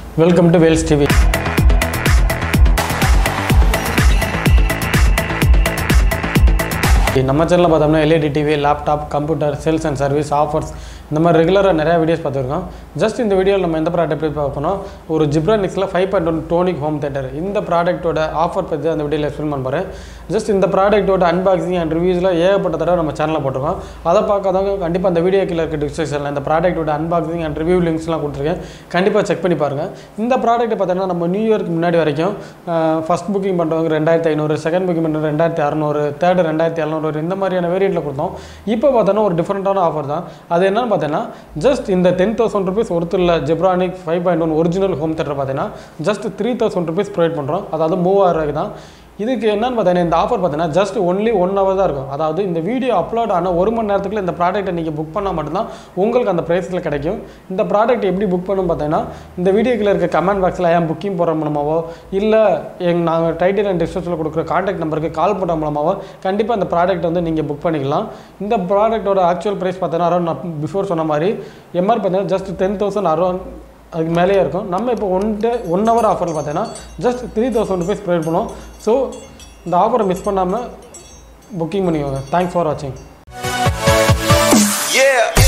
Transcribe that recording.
Welcome to VEL'S TV. நம்ம சேனல்ல பார்த்தோம்னா LED TV, laptop, computer, sales and service, offers இந்த மாதிரி ரெகுலராக நிறைய வீடியோஸ் பார்த்துருக்கோம். ஜஸ்ட் இந்த வீடியோவில் நம்ம எந்த ப்ராடக்ட் பற்றி பார்க்கணும், ஒரு Zebronicsல 5.1 டோனிக் ஹோம் தியேட்டர் இந்த ப்ராடக்ட்டோட ஆஃபர் பற்றி அந்த வீடியோவில் எக்ஸ்பிளைன் பண்ண போகிறேன். ஜஸ்ட் இந்த ப்ராடக்ட்டோட அன்பாக்சிங் அண்ட் ரிவ்யூஸில் ஏகப்பட்ட தடவை நம்ம சேனலில் போட்டிருக்கோம். அதை பார்க்காதவங்க கண்டிப்பாக அந்த வீடியோ கீழே இருக்க டிஸ்கிரிப்ஷனில் இந்த ப்ராடக்ட்டோட அன்பாக்சிங் அண்ட் ரிவ்யூ லிங்க்ஸ்லாம் கொடுத்துருக்கேன். கண்டிப்பாக செக் பண்ணி பாருங்கள். இந்த ப்ராடக்ட்டை பார்த்தீங்கன்னா நம்ம நியூ இயர்க்கு முன்னாடி வரைக்கும் ஃபஸ்ட் புக்கிங் பண்ணுறவங்க 2500, செகண்ட் புக்கிங் பண்ணுறவங்க 2600, தேர்டு 2700 இந்த மாதிரியான வேரியண்ட்டில் கொடுத்தோம். இப்போ பார்த்தோன்னா ஒரு டிஃப்ரெண்ட்டான ஆஃபர் தான். அது என்னென்னு பார்த்தீங்கன்னா ஜஸ்ட் இந்த 10,000 rupees ஒருத்தரில் Zebronics 5.1 ஒரிஜினல் ஹோம் தியேட்டர் பார்த்தீங்கன்னா ஜஸ்ட் 3,000 rupees ப்ரொவைட் பண்ணுறோம். அதாவது 3000 தான். இதுக்கு என்னன்னு பார்த்தீங்கன்னா இந்த ஆஃபர் பார்த்தீங்கன்னா ஜஸ்ட் ஒன்லி 1 hour தான் இருக்கும். அதாவது இந்த வீடியோ அப்லோட் ஆன 1 மணி நேரத்துக்குள்ள இந்த ப்ராடக்ட்டை நீங்கள் புக் பண்ணால் மட்டும்தான் உங்களுக்கு அந்த ப்ரைஸில் கிடைக்கும். இந்த ப்ராடக்ட் எப்படி புக் பண்ணணும் பார்த்தீங்கன்னா இந்த வீடியோக்கில் இருக்க கமெண்ட் பாக்ஸில் ஏன் புக்கிங் போடுற மூலமாவோ இல்லை நாங்கள் டைட்டில் அண்ட் டிஸ்கிரிப்ஷனில் கொடுக்குற கான்டாக்ட் நம்பருக்கு கால் பண்ணுற மூலமாவோ கண்டிப்பாக இந்த ப்ராடக்ட் வந்து நீங்கள் புக் பண்ணிக்கலாம். இந்த ப்ராடக்ட்டோட ஆக்சுவல் ப்ரைஸ் பார்த்தீங்கன்னா அரௌண்ட் நான் பிஃபோர் சொன்ன மாதிரி எம்ஆர் பார்த்தீங்கன்னா ஜஸ்ட் 10,000 அரௌண்ட் அதுக்கு மேலேயே இருக்கும். நம்ம இப்போ 1 hour ஆஃபரில் பார்த்தீங்கன்னா ஜஸ்ட் 3,000 rupees ப்ரொவைட் பண்ணுவோம். ஸோ இந்த ஆஃபரை மிஸ் பண்ணாமல் புக்கிங் பண்ணிக்கோங்க. தேங்க்ஸ் ஃபார் வாட்சிங்.